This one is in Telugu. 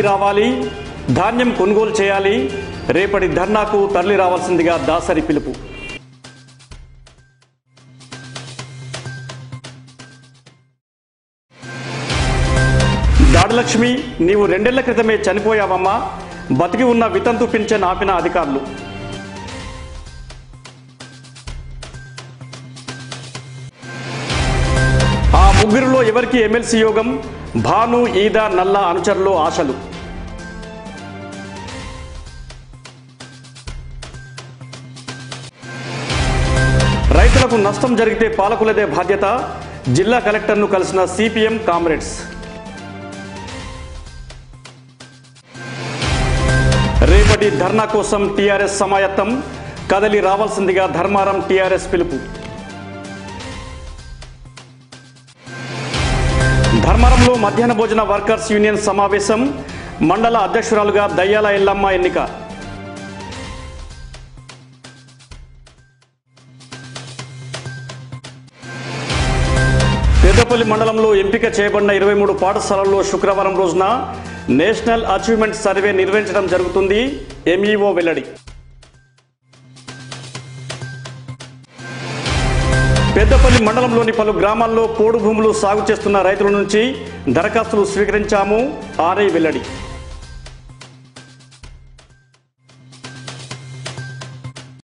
రావాలి, ధాన్యం కొనుగోలు చేయాలి, రేపటి ధర్నాకు తరలి రావాల్సిందిగా దాసరి పిలుపు. దాడిలక్ష్మి, నీవు 2 ఏళ్ల క్రితమే చనిపోయావమ్మా, బతికి ఉన్న వితంతు పింఛన్ ఆపిన అధికారులు. ఆ ముగ్గురిలో ఎవరికి ఎమ్మెల్సీ యోగం? భాను, ఈదా, నల్ల అనుచరులు ఆశలు. రైతులకు నష్టం జరిగితే పాలకులదే బాధ్యత, జిల్లా కలెక్టర్ను కలిసిన సిపిఎం కామ్రేడ్స్. రేపటి ధర్నా కోసం టీఆర్ఎస్ సమాయత్తం, కదలి రావాల్సిందిగా ధర్మారం టీఆర్ఎస్ పిలుపు. ధర్మారంలో మధ్యాహ్న భోజన వర్కర్స్ యూనియన్ సమావేశం, మండల అధ్యక్షురాలుగా దయ్యాల ఎల్లమ్మ ఎన్నిక. పెద్దపల్లి మండలంలో ఎంపిక చేయబడిన 23 పాఠశాలల్లో శుక్రవారం రోజున నేషనల్ అచీవ్మెంట్ సర్వే నిర్వహించడం జరుగుతుంది, ఎంఈఓ వెల్లడి. పెద్దపల్లి మండలంలోని పలు గ్రామాల్లో పోడు భూములు సాగు చేస్తున్న రైతుల నుంచి దరఖాస్తులు స్వీకరించాము, ఆర్ఐ వెల్లడి.